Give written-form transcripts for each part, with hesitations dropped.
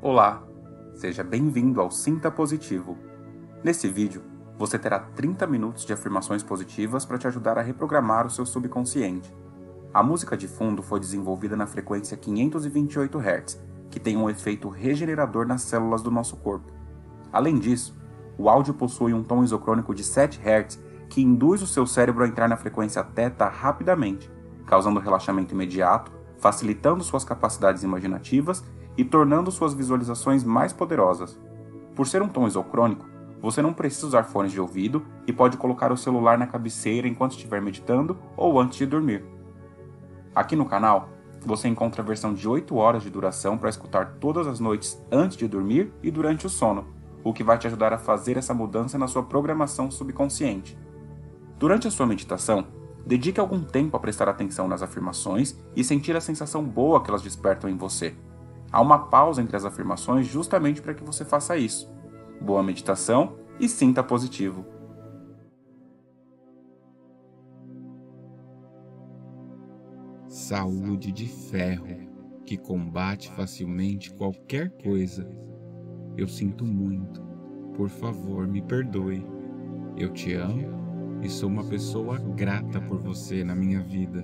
Olá, seja bem-vindo ao Sinta Positivo. Nesse vídeo, você terá 30 minutos de afirmações positivas para te ajudar a reprogramar o seu subconsciente. A música de fundo foi desenvolvida na frequência 528 Hz, que tem um efeito regenerador nas células do nosso corpo. Além disso, o áudio possui um tom isocrônico de 7 Hz que induz o seu cérebro a entrar na frequência θ rapidamente, causando relaxamento imediato, facilitando suas capacidades imaginativas e tornando suas visualizações mais poderosas. Por ser um tom isocrônico, você não precisa usar fones de ouvido e pode colocar o celular na cabeceira enquanto estiver meditando ou antes de dormir. Aqui no canal, você encontra a versão de 8 horas de duração para escutar todas as noites antes de dormir e durante o sono, o que vai te ajudar a fazer essa mudança na sua programação subconsciente. Durante a sua meditação, dedique algum tempo a prestar atenção nas afirmações e sentir a sensação boa que elas despertam em você. Há uma pausa entre as afirmações justamente para que você faça isso. Boa meditação e sinta positivo. Saúde de ferro, que combate facilmente qualquer coisa. Eu sinto muito. Por favor, me perdoe. Eu te amo e sou uma pessoa grata por você na minha vida.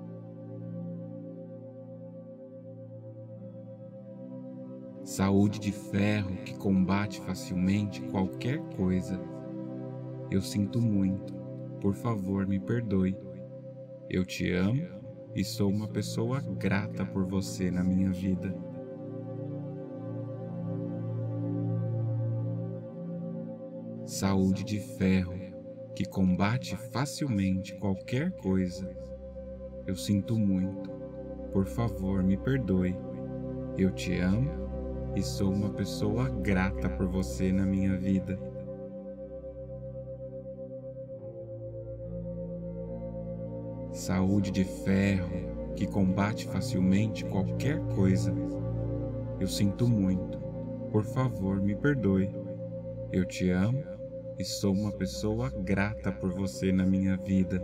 Saúde de ferro, que combate facilmente qualquer coisa. Eu sinto muito. Por favor, me perdoe. Eu te amo e sou uma pessoa grata por você na minha vida. Saúde de ferro, que combate facilmente qualquer coisa. Eu sinto muito. Por favor, me perdoe. Eu te amo e sou uma pessoa grata por você na minha vida. Saúde de ferro, que combate facilmente qualquer coisa. Eu sinto muito. Por favor, me perdoe. Eu te amo e sou uma pessoa grata por você na minha vida.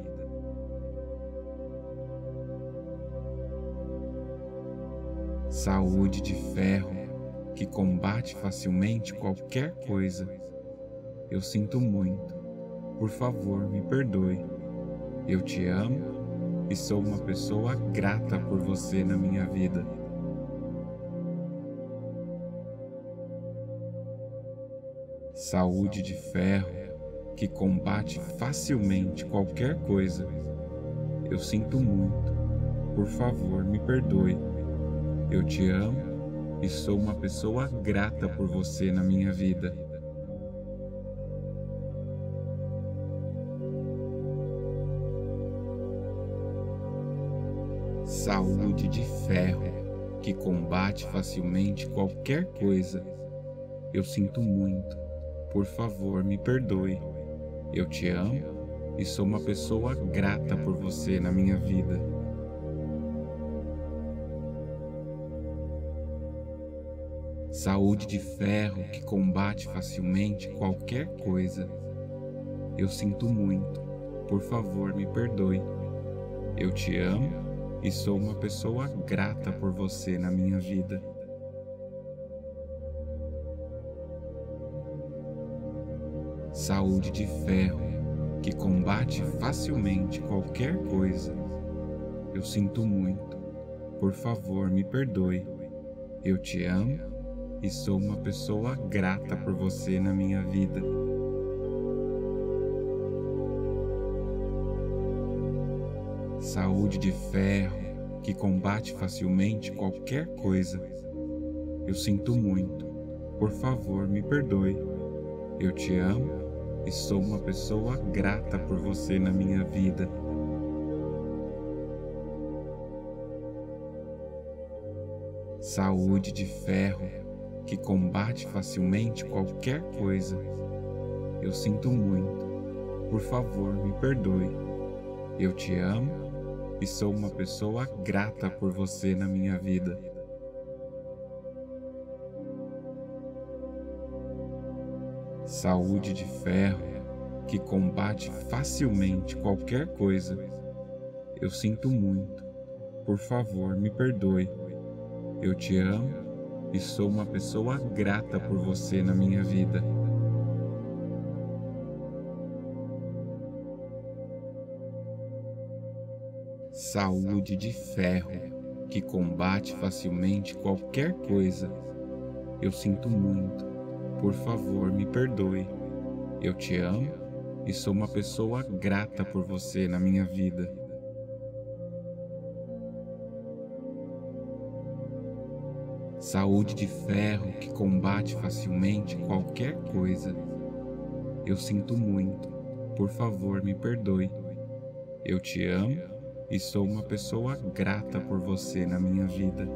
Saúde de ferro, que combate facilmente qualquer coisa. Eu sinto muito. Por favor, me perdoe. Eu te amo e sou uma pessoa grata por você na minha vida. Saúde de ferro, que combate facilmente qualquer coisa. Eu sinto muito. Por favor, me perdoe. Eu te amo e sou uma pessoa grata por você na minha vida. Saúde de ferro, que combate facilmente qualquer coisa. Eu sinto muito. Por favor, me perdoe. Eu te amo e sou uma pessoa grata por você na minha vida. Saúde de ferro, que combate facilmente qualquer coisa. Eu sinto muito. Por favor, me perdoe. Eu te amo e sou uma pessoa grata por você na minha vida. Saúde de ferro, que combate facilmente qualquer coisa. Eu sinto muito. Por favor, me perdoe. Eu te amo e sou uma pessoa grata por você na minha vida. Saúde de ferro, que combate facilmente qualquer coisa. Eu sinto muito. Por favor, me perdoe. Eu te amo e sou uma pessoa grata por você na minha vida. Saúde de ferro, que combate facilmente qualquer coisa. Eu sinto muito. Por favor, me perdoe. Eu te amo e sou uma pessoa grata por você na minha vida. Saúde de ferro, que combate facilmente qualquer coisa. Eu sinto muito. Por favor, me perdoe. Eu te amo e sou uma pessoa grata por você na minha vida. Saúde de ferro, que combate facilmente qualquer coisa. Eu sinto muito. Por favor, me perdoe. Eu te amo e sou uma pessoa grata por você na minha vida. Saúde de ferro, que combate facilmente qualquer coisa. Eu sinto muito. Por favor, me perdoe. Eu te amo e sou uma pessoa grata por você na minha vida.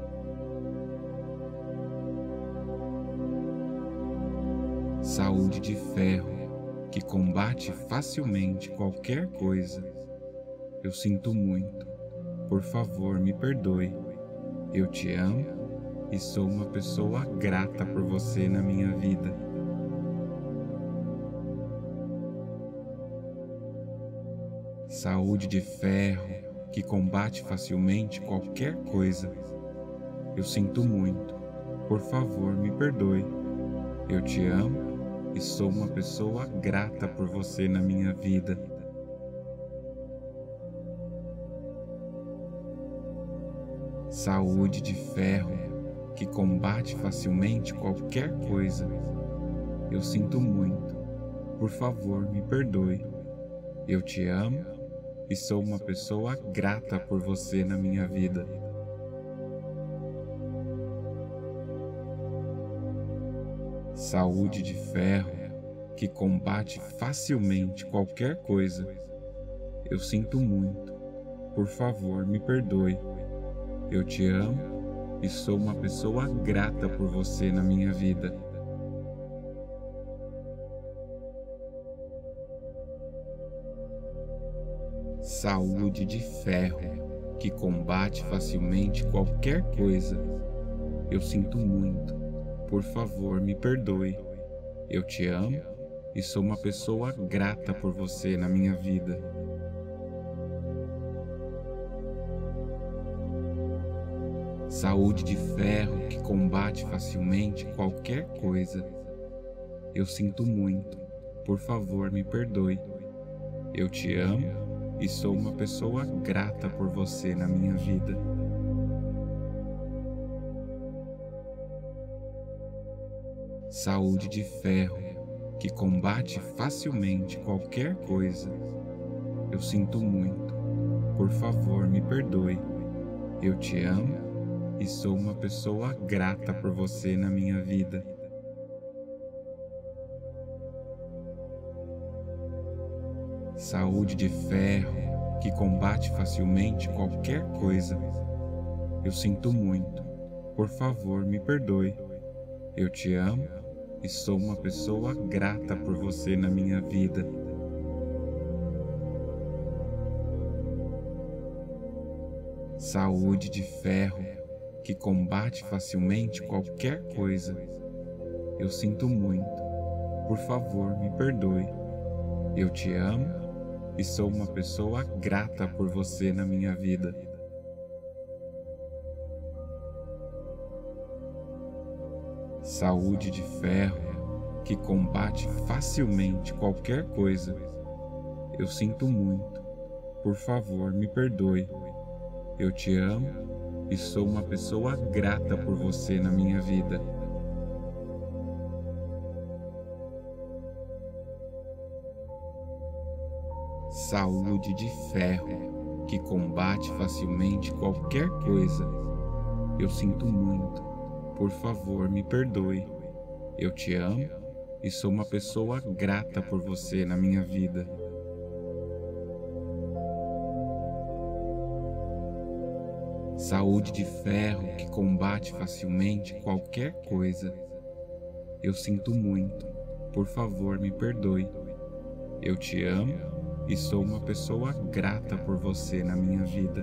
Saúde de ferro, que combate facilmente qualquer coisa. Eu sinto muito. Por favor, me perdoe. Eu te amo e sou uma pessoa grata por você na minha vida. Saúde de ferro, que combate facilmente qualquer coisa. Eu sinto muito. Por favor, me perdoe. Eu te amo e sou uma pessoa grata por você na minha vida. Saúde de ferro, que combate facilmente qualquer coisa. Eu sinto muito. Por favor, me perdoe. Eu te amo e sou uma pessoa grata por você na minha vida. Saúde de ferro, que combate facilmente qualquer coisa. Eu sinto muito. Por favor, me perdoe. Eu te amo e sou uma pessoa grata por você na minha vida. Saúde de ferro, que combate facilmente qualquer coisa. Eu sinto muito. Por favor, me perdoe. Eu te amo e sou uma pessoa grata por você na minha vida. Saúde de ferro, que combate facilmente qualquer coisa. Eu sinto muito. Por favor, me perdoe. Eu te amo e sou uma pessoa grata por você na minha vida. Saúde de ferro, que combate facilmente qualquer coisa. Eu sinto muito. Por favor, me perdoe. Eu te amo e sou uma pessoa grata por você na minha vida. Saúde de ferro, que combate facilmente qualquer coisa. Eu sinto muito. Por favor, me perdoe. Eu te amo e sou uma pessoa grata por você na minha vida. Saúde de ferro, que combate facilmente qualquer coisa. Eu sinto muito. Por favor, me perdoe. Eu te amo e sou uma pessoa grata por você na minha vida. Saúde de ferro, que combate facilmente qualquer coisa. Eu sinto muito. Por favor, me perdoe. Eu te amo e sou uma pessoa grata por você na minha vida. Saúde de ferro, que combate facilmente qualquer coisa. Eu sinto muito. Por favor, me perdoe. Eu te amo e sou uma pessoa grata por você na minha vida. Saúde de ferro, que combate facilmente qualquer coisa. Eu sinto muito. Por favor, me perdoe. Eu te amo e sou uma pessoa grata por você na minha vida.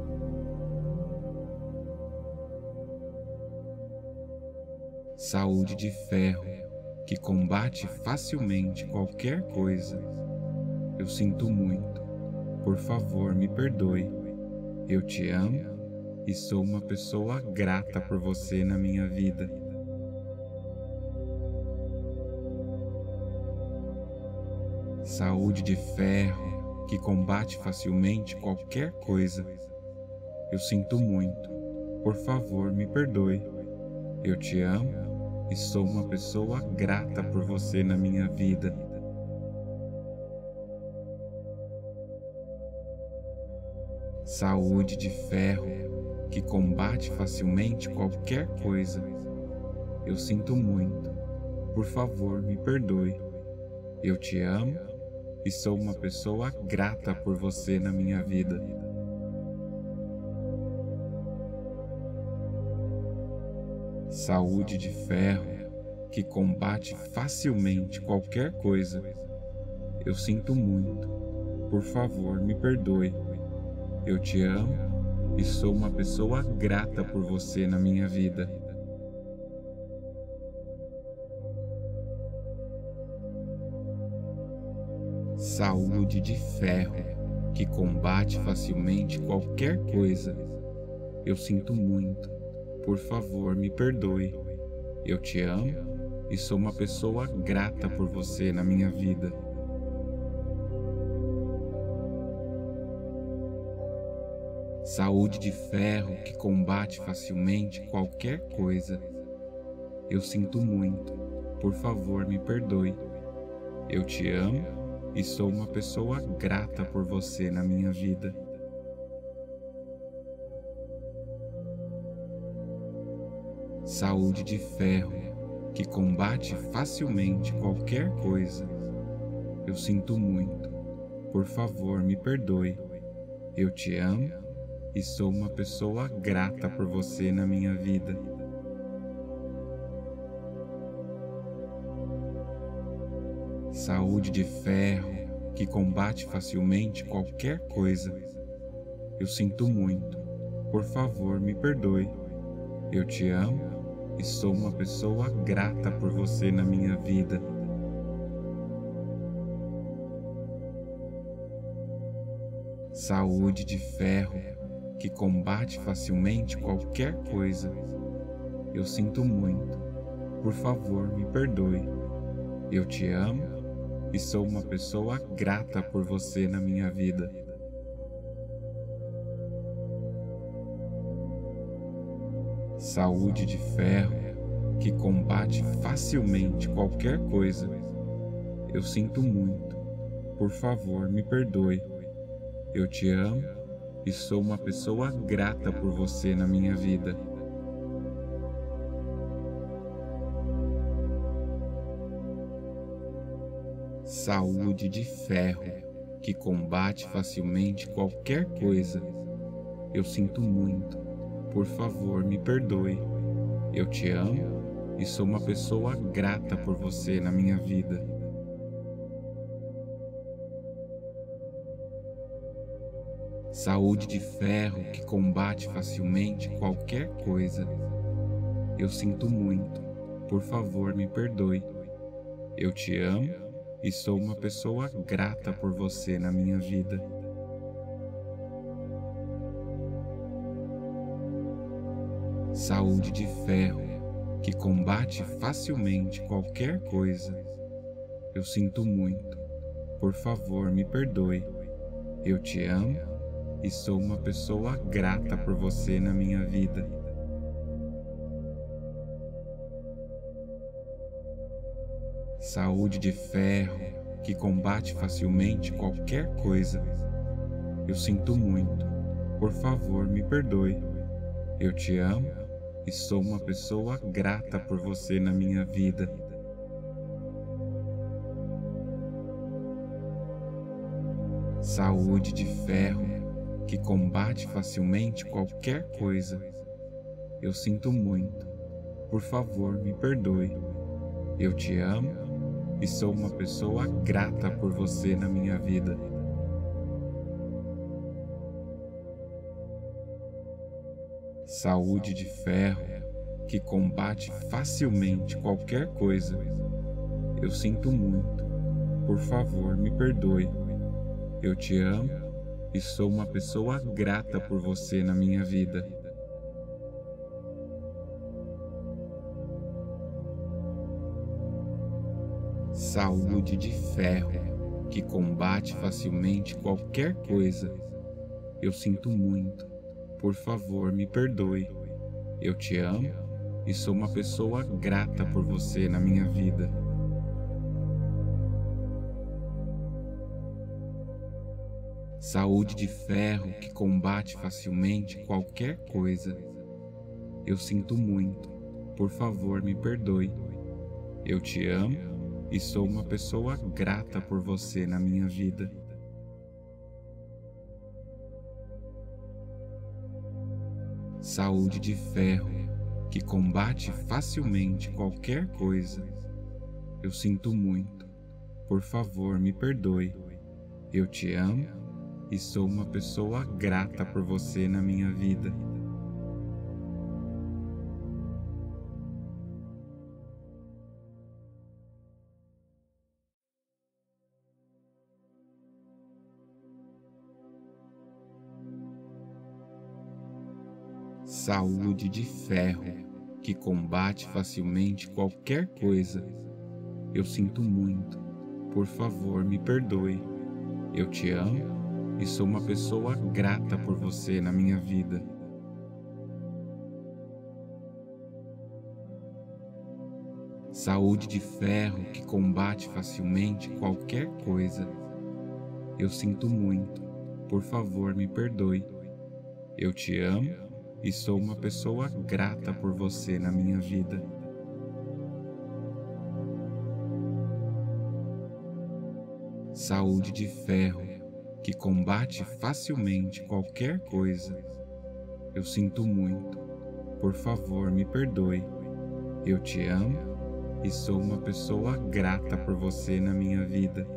Saúde de ferro, que combate facilmente qualquer coisa. Eu sinto muito. Por favor, me perdoe. Eu te amo e sou uma pessoa grata por você na minha vida. Saúde de ferro que combate facilmente qualquer coisa. Eu sinto muito. Por favor, me perdoe. Eu te amo e sou uma pessoa grata por você na minha vida. Saúde de ferro que combate facilmente qualquer coisa. Eu sinto muito. Por favor, me perdoe. Eu te amo e sou uma pessoa grata por você na minha vida. Saúde de ferro que combate facilmente qualquer coisa. Eu sinto muito. Por favor, me perdoe. Eu te amo e sou uma pessoa grata por você na minha vida. Saúde de ferro que combate facilmente qualquer coisa. Eu sinto muito. Por favor, me perdoe. Eu te amo e sou uma pessoa grata por você na minha vida. Saúde de ferro que combate facilmente qualquer coisa. Eu sinto muito. Por favor, me perdoe. Eu te amo e sou uma pessoa grata por você na minha vida. Saúde de ferro que combate facilmente qualquer coisa. Eu sinto muito. Por favor, me perdoe. Eu te amo e sou uma pessoa grata por você na minha vida. Saúde de ferro que combate facilmente qualquer coisa. Eu sinto muito. Por favor, me perdoe. Eu te amo e sou uma pessoa grata por você na minha vida. Saúde de ferro que combate facilmente qualquer coisa. Eu sinto muito. Por favor, me perdoe. Eu te amo e sou uma pessoa grata por você na minha vida. Saúde de ferro que combate facilmente qualquer coisa. Eu sinto muito. Por favor, me perdoe. Eu te amo e sou uma pessoa grata por você na minha vida. Saúde de ferro que combate facilmente qualquer coisa. Eu sinto muito. Por favor, me perdoe. Eu te amo e sou uma pessoa grata por você na minha vida. Saúde de ferro que combate facilmente qualquer coisa. Eu sinto muito. Por favor, me perdoe. Eu te amo e sou uma pessoa grata por você na minha vida. Saúde de ferro que combate facilmente qualquer coisa. Eu sinto muito. Por favor, me perdoe. Eu te amo e sou uma pessoa grata por você na minha vida. Saúde de ferro que combate facilmente qualquer coisa. Eu sinto muito. Por favor, me perdoe. Eu te amo e sou uma pessoa grata por você na minha vida. Saúde de ferro que combate facilmente qualquer coisa. Eu sinto muito. Por favor, me perdoe. Eu te amo e sou uma pessoa grata por você na minha vida. Saúde de ferro que combate facilmente qualquer coisa. Eu sinto muito. Por favor, me perdoe. Eu te amo e sou uma pessoa grata por você na minha vida. Saúde de ferro que combate facilmente qualquer coisa. Eu sinto muito. Por favor, me perdoe. Eu te amo e sou uma pessoa grata por você na minha vida. Saúde de ferro que combate facilmente qualquer coisa. Eu sinto muito. Por favor, me perdoe. Eu te amo e sou uma pessoa grata por você na minha vida. Saúde de ferro que combate facilmente qualquer coisa. Eu sinto muito. Por favor, me perdoe. Eu te amo e sou uma pessoa grata por você na minha vida. Saúde de ferro que combate facilmente qualquer coisa. Eu sinto muito. Por favor, me perdoe. Eu te amo e sou uma pessoa grata por você na minha vida. Saúde de ferro que combate facilmente qualquer coisa. Eu sinto muito. Por favor, me perdoe. Eu te amo e sou uma pessoa grata por você na minha vida. Saúde de ferro que combate facilmente qualquer coisa. Eu sinto muito. Por favor, me perdoe. Eu te amo e sou uma pessoa grata por você na minha vida.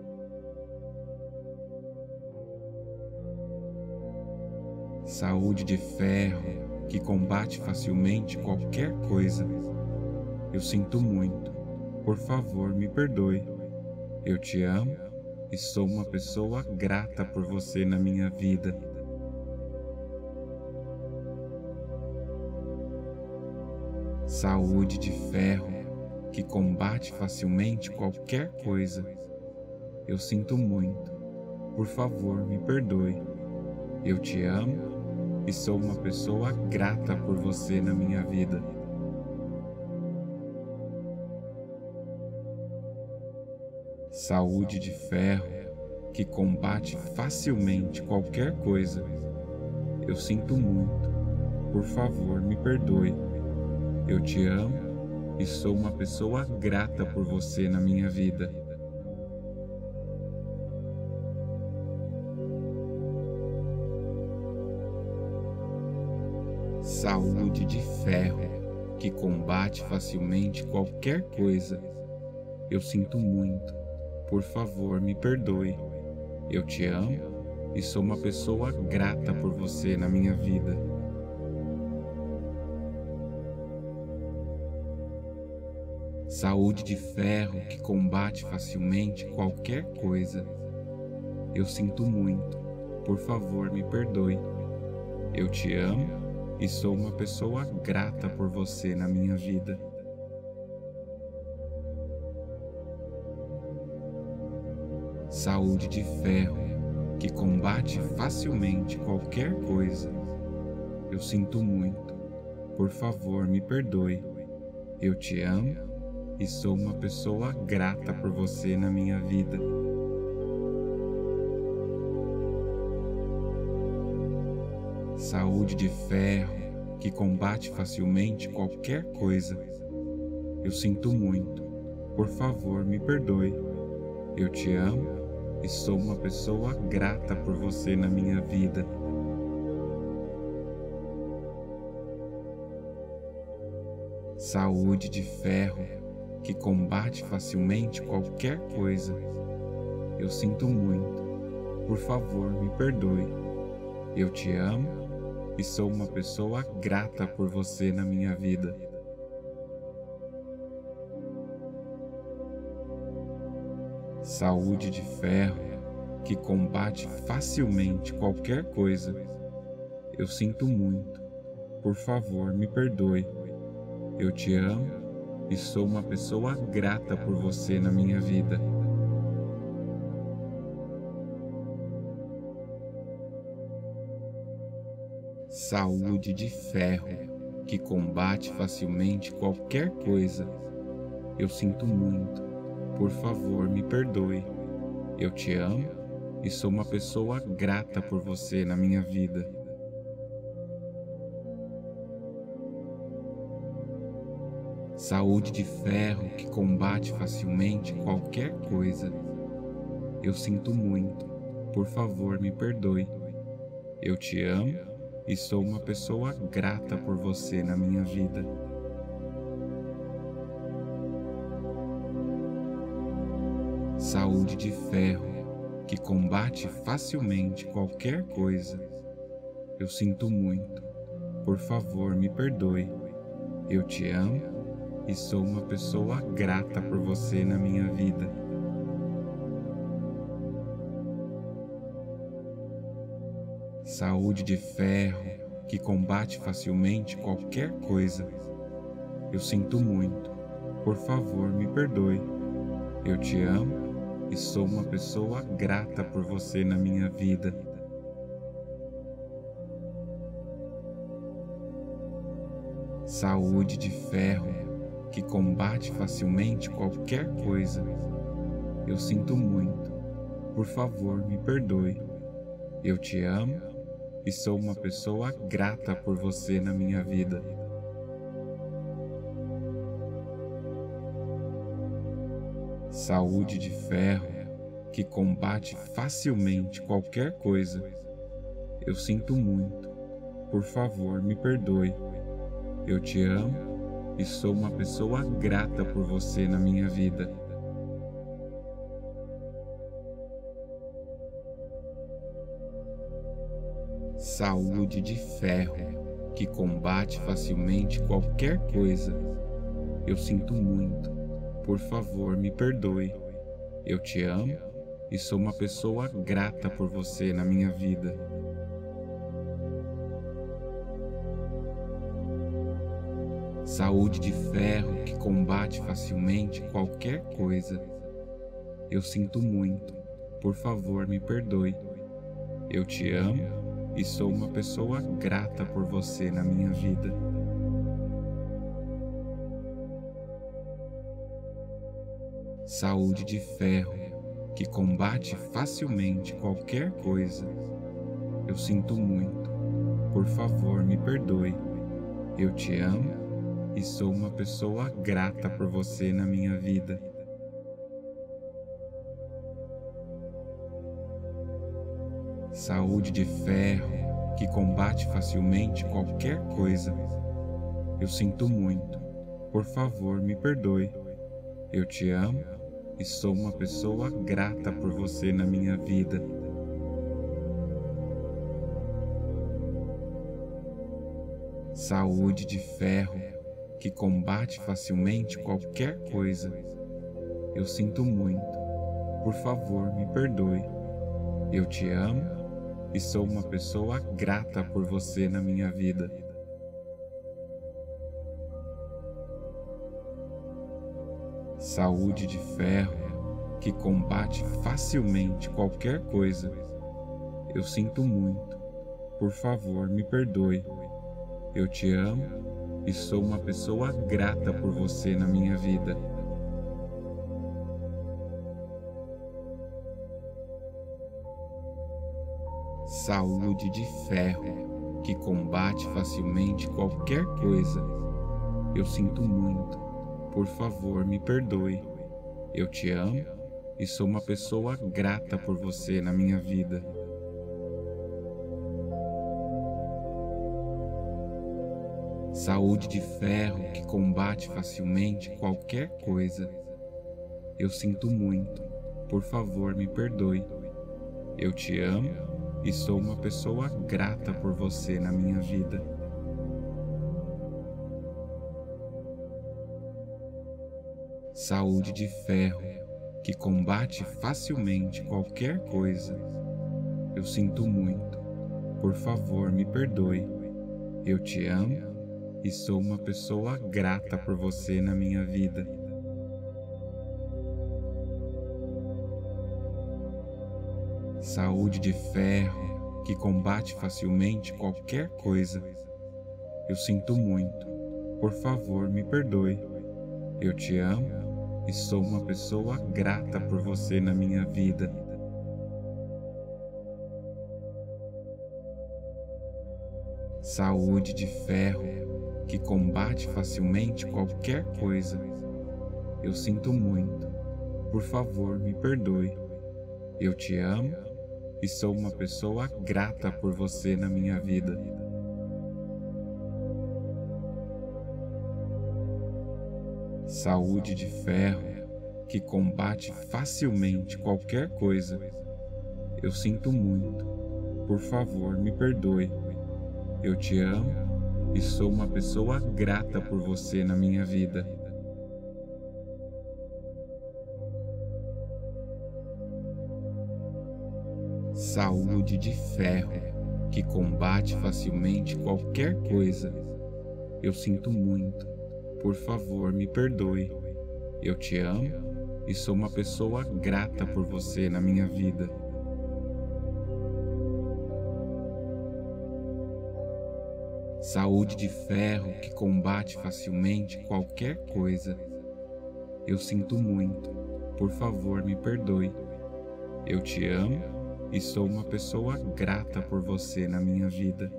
Saúde de ferro que combate facilmente qualquer coisa. Eu sinto muito. Por favor, me perdoe. Eu te amo e sou uma pessoa grata por você na minha vida. Saúde de ferro que combate facilmente qualquer coisa. Eu sinto muito. Por favor, me perdoe. Eu te amo e sou uma pessoa grata por você na minha vida. Saúde de ferro que combate facilmente qualquer coisa. Eu sinto muito. Por favor, me perdoe. Eu te amo e sou uma pessoa grata por você na minha vida. Saúde de ferro que combate facilmente qualquer coisa. Eu sinto muito. Por favor, me perdoe. Eu te amo e sou uma pessoa grata por você na minha vida. Saúde de ferro que combate facilmente qualquer coisa. Eu sinto muito. Por favor, me perdoe. Eu te amo e sou uma pessoa grata por você na minha vida. Saúde de ferro que combate facilmente qualquer coisa. Eu sinto muito. Por favor, me perdoe. Eu te amo e sou uma pessoa grata por você na minha vida. Saúde de ferro que combate facilmente qualquer coisa. Eu sinto muito. Por favor, me perdoe. Eu te amo e sou uma pessoa grata por você na minha vida. Saúde de ferro que combate facilmente qualquer coisa. Eu sinto muito. Por favor, me perdoe. Eu te amo e sou uma pessoa grata por você na minha vida. Saúde de ferro que combate facilmente qualquer coisa. Eu sinto muito. Por favor, me perdoe. Eu te amo e sou uma pessoa grata por você na minha vida. Saúde de ferro, que combate facilmente qualquer coisa. Eu sinto muito. Por favor, me perdoe. Eu te amo e sou uma pessoa grata por você na minha vida. Saúde de ferro, que combate facilmente qualquer coisa. Eu sinto muito. Por favor, me perdoe. Eu te amo e sou uma pessoa grata por você na minha vida. Saúde de ferro, que combate facilmente qualquer coisa. Eu sinto muito. Por favor, me perdoe. Eu te amo e sou uma pessoa grata por você na minha vida. Saúde de ferro, que combate facilmente qualquer coisa. Eu sinto muito. Por favor, me perdoe. Eu te amo e sou uma pessoa grata por você na minha vida. Saúde de ferro, que combate facilmente qualquer coisa. Eu sinto muito. Por favor, me perdoe. Eu te amo e sou uma pessoa grata por você na minha vida. Saúde de ferro, que combate facilmente qualquer coisa. Eu sinto muito. Por favor, me perdoe. Eu te amo e sou uma pessoa grata por você na minha vida. Saúde de ferro, que combate facilmente qualquer coisa. Eu sinto muito. Por favor, me perdoe. Eu te amo e sou uma pessoa grata por você na minha vida. Saúde de ferro, que combate facilmente qualquer coisa. Eu sinto muito. Por favor, me perdoe. Eu te amo e sou uma pessoa grata por você na minha vida. Saúde de ferro, que combate facilmente qualquer coisa. Eu sinto muito. Por favor, me perdoe. Eu te amo e sou uma pessoa grata por você na minha vida. Saúde de ferro, que combate facilmente qualquer coisa. Eu sinto muito. Por favor, me perdoe. Eu te amo e sou uma pessoa grata por você na minha vida. Saúde de ferro, que combate facilmente qualquer coisa. Eu sinto muito. Por favor, me perdoe. Eu te amo e sou uma pessoa grata por você na minha vida. Saúde de ferro, que combate facilmente qualquer coisa. Eu sinto muito. Por favor, me perdoe. Eu te amo e sou uma pessoa grata por você na minha vida. Saúde de ferro, que combate facilmente qualquer coisa. Eu sinto muito. Por favor, me perdoe. Eu te amo e sou uma pessoa grata por você na minha vida. Saúde de ferro, que combate facilmente qualquer coisa. Eu sinto muito. Por favor, me perdoe. Eu te amo e sou uma pessoa grata por você na minha vida. Saúde de ferro, que combate facilmente qualquer coisa. Eu sinto muito. Por favor, me perdoe. Eu te amo e sou uma pessoa grata por você na minha vida. Saúde de ferro que combate facilmente qualquer coisa. Eu sinto muito. Por favor, me perdoe. Eu te amo e sou uma pessoa grata por você na minha vida. Saúde de ferro que combate facilmente qualquer coisa. Eu sinto muito. Por favor, me perdoe. Eu te amo e sou uma pessoa grata por você na minha vida. Saúde de ferro que combate facilmente qualquer coisa. Eu sinto muito. Por favor, me perdoe. Eu te amo e sou uma pessoa grata por você na minha vida. Saúde de ferro que combate facilmente qualquer coisa. Eu sinto muito. Por favor, me perdoe. Eu te amo e sou uma pessoa grata por você na minha vida. Saúde de ferro que combate facilmente qualquer coisa. Eu sinto muito. Por favor, me perdoe. Eu te amo e sou uma pessoa grata por você na minha vida.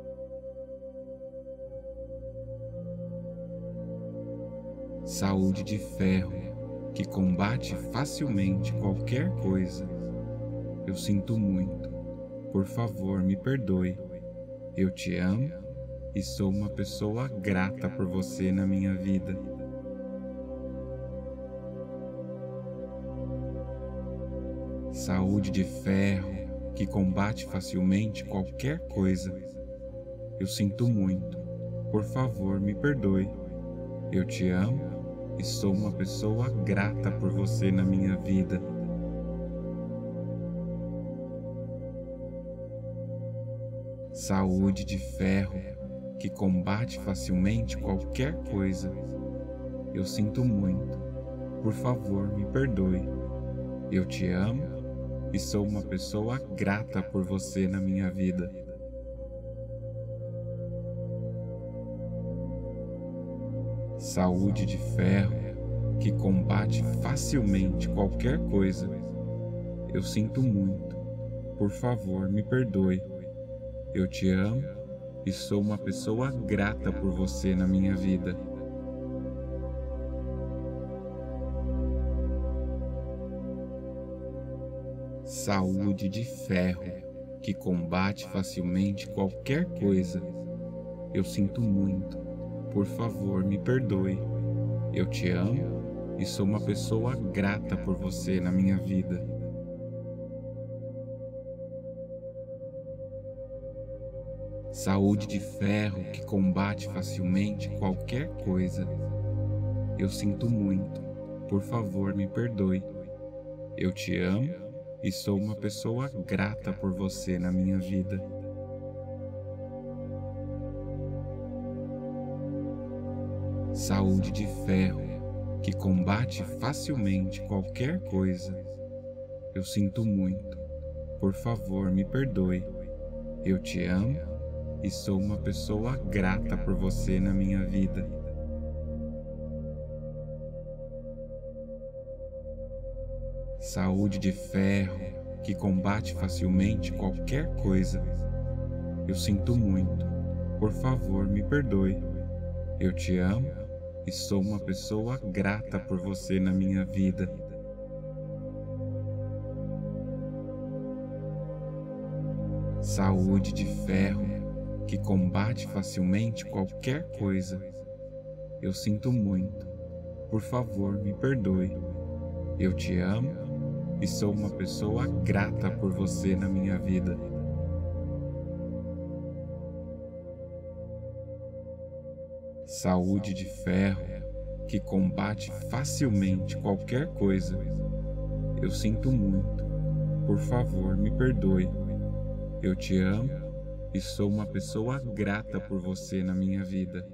Saúde de ferro que combate facilmente qualquer coisa. Eu sinto muito. Por favor, me perdoe. Eu te amo e sou uma pessoa grata por você na minha vida. Saúde de ferro que combate facilmente qualquer coisa. Eu sinto muito. Por favor, me perdoe. Eu te amo e sou uma pessoa grata por você na minha vida. Saúde de ferro que combate facilmente qualquer coisa. Eu sinto muito. Por favor, me perdoe. Eu te amo e sou uma pessoa grata por você na minha vida. Saúde de ferro que combate facilmente qualquer coisa. Eu sinto muito. Por favor, me perdoe. Eu te amo e sou uma pessoa grata por você na minha vida. Saúde de ferro que combate facilmente qualquer coisa. Eu sinto muito. Por favor, me perdoe. Eu te amo e sou uma pessoa grata por você na minha vida. Saúde de ferro que combate facilmente qualquer coisa. Eu sinto muito. Por favor, me perdoe. Eu te amo e sou uma pessoa grata por você na minha vida. Saúde de ferro que combate facilmente qualquer coisa. Eu sinto muito. Por favor, me perdoe. Eu te amo e sou uma pessoa grata por você na minha vida. Saúde de ferro que combate facilmente qualquer coisa. Eu sinto muito. Por favor, me perdoe. Eu te amo e sou uma pessoa grata por você na minha vida. Saúde de ferro que combate facilmente qualquer coisa. Eu sinto muito. Por favor, me perdoe. Eu te amo e sou uma pessoa grata por você na minha vida. Saúde de ferro que combate facilmente qualquer coisa. Eu sinto muito. Por favor, me perdoe. Eu te amo e sou uma pessoa grata por você na minha vida.